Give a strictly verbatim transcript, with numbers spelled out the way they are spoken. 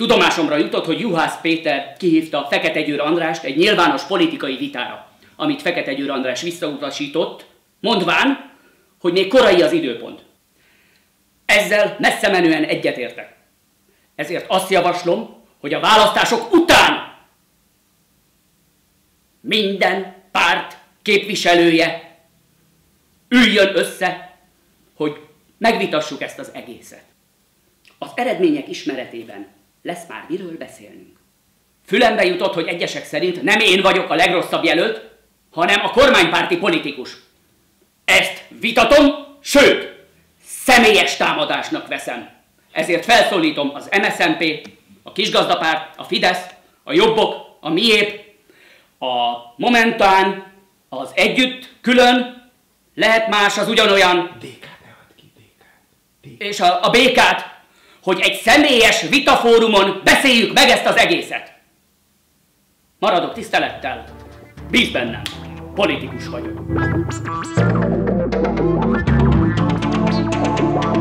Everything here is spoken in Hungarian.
Tudomásomra jutott, hogy Juhász Péter kihívta Fekete Győr Andrást egy nyilvános politikai vitára, amit Fekete Győr András visszautasított, mondván, hogy még korai az időpont. Ezzel messze menően egyetértek. Ezért azt javaslom, hogy a választások után minden párt képviselője üljön össze, hogy megvitassuk ezt az egészet. Az eredmények ismeretében lesz már miről beszélnünk. Fülembe jutott, hogy egyesek szerint nem én vagyok a legrosszabb jelölt, hanem a kormánypárti politikus. Ezt vitatom, sőt, személyes támadásnak veszem. Ezért felszólítom az em es zé en pé, a Kisgazdapárt, a Fidesz, a Jobbok, a Miép, a Momentán, az Együtt, külön, lehet más, az ugyanolyan, dé ká-t ne add ki, dé ká-t. és a, a bé ká-t, hogy egy személyes vitafórumon beszéljük meg ezt az egészet. Maradok tisztelettel, bíz bennem, politikus vagyok.